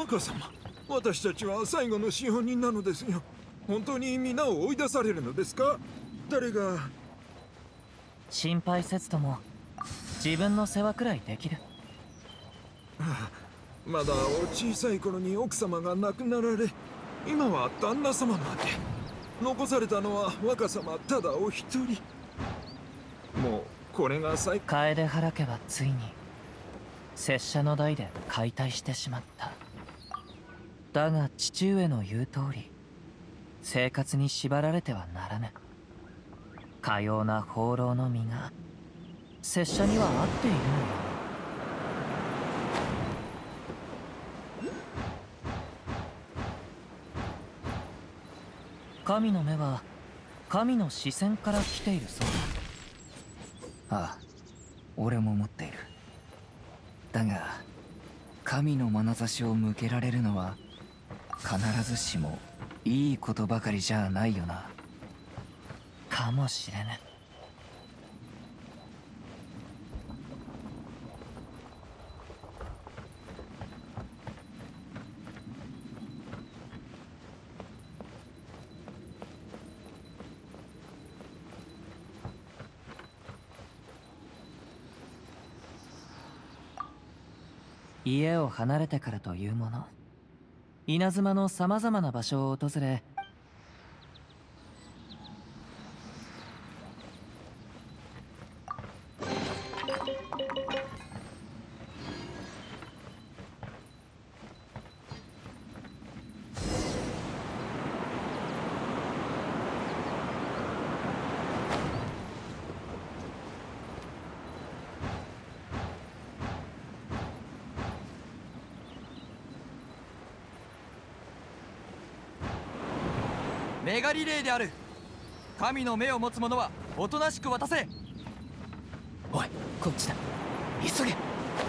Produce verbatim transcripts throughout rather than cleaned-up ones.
若様、私たちは最後の資本人なのですよ。本当に皆を追い出されるのですか？誰が。 心配せずとも自分の世話くらいできる。 はあ、まだお小さい頃に奥様が亡くなられ、今は旦那様まで。残されたのは若様ただお一人。もうこれが最。 楓原家はついに拙者の代で解体してしまった。だが父上の言う通り、生活に縛られてはならぬ。かような放浪の身が拙者には合っているのよ。神の目は神の視線から来ているそうだ。 ああ、俺も持っている。だが神の眼差しを向けられるのは必ずしもいいことばかりじゃないよな。 かもしれぬ。家を離れてからというもの、稲妻のさまざまな場所を訪れ、 メガリレーである。神の目を持つ者はおとなしく渡せ。 おい、こっちだ。急げ。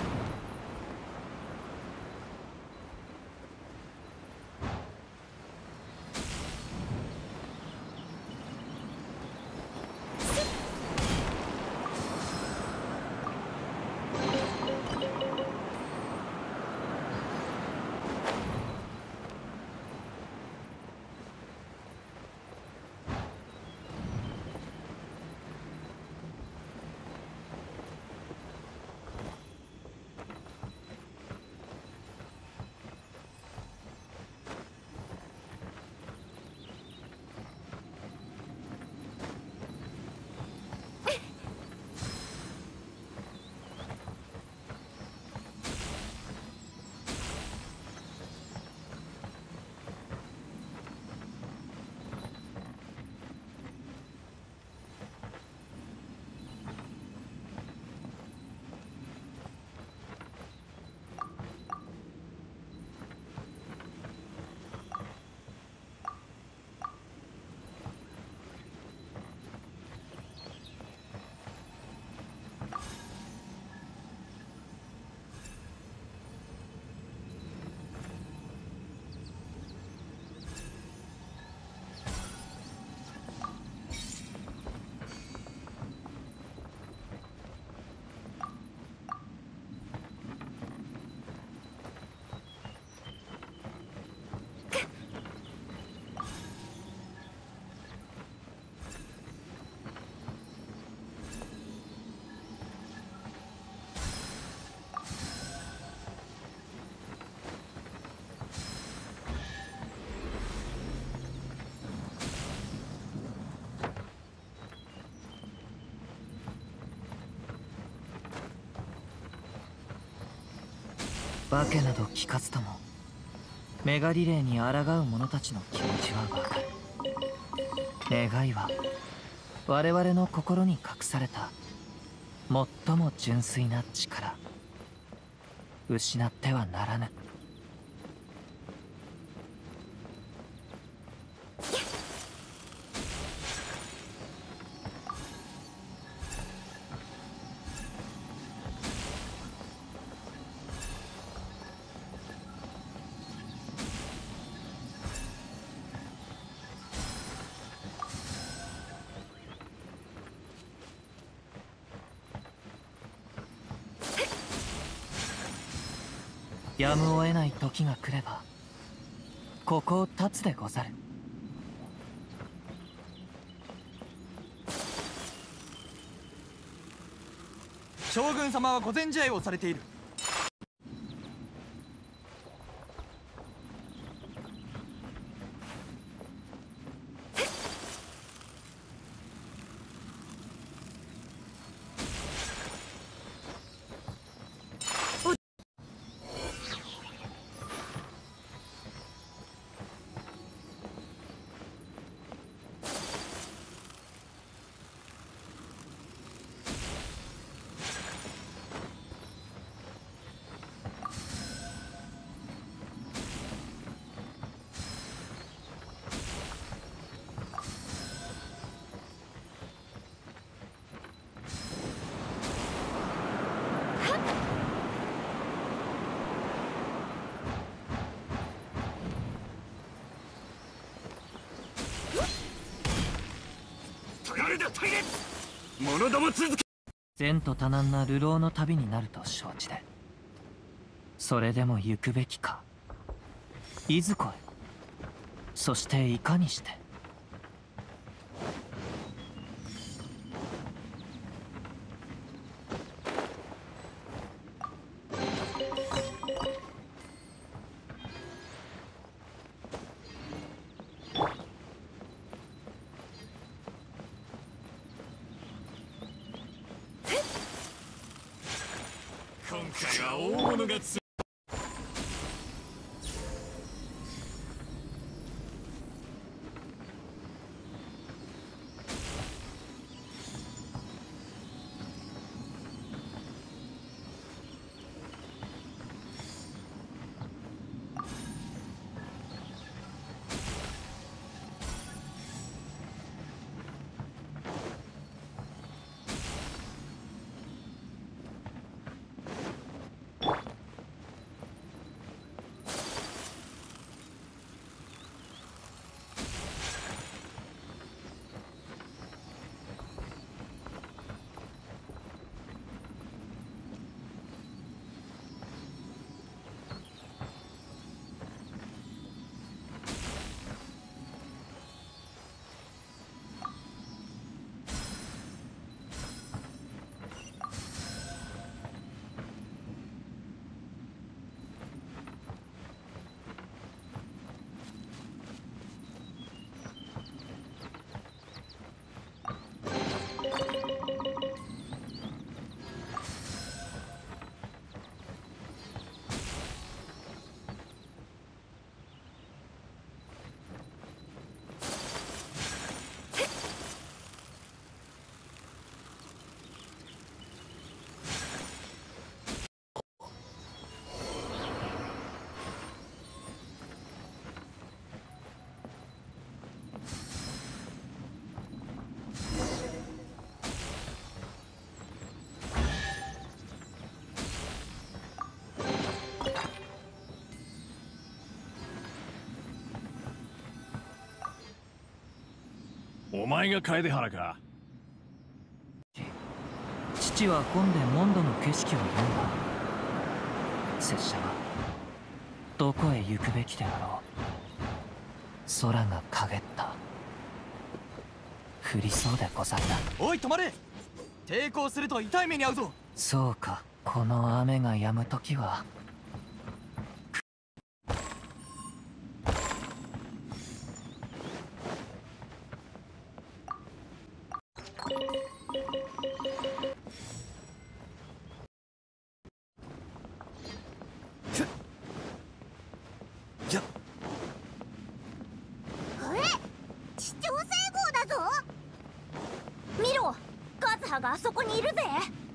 訳など聞かずともメガリレーに抗う者たちの気持ちはわかる。願いは我々の心に隠された最も純粋な力、失ってはならぬ。 やむを得ない時が来ればここを立つでござる。 将軍様は御前試合をされている。 者ども続け。 前途多難な流浪の旅になると承知で、それでも行くべきか。いずこへ、そしていかにして。 今回は大物がつお前が楓原か。 父は本でモンドの景色を読んだ。拙者はどこへ行くべきであろう。空が陰った。降りそうでござるな。 おい止まれ。抵抗すると痛い目に遭うぞ。 そうか、この雨が止むときは。 があそこにいるぜ。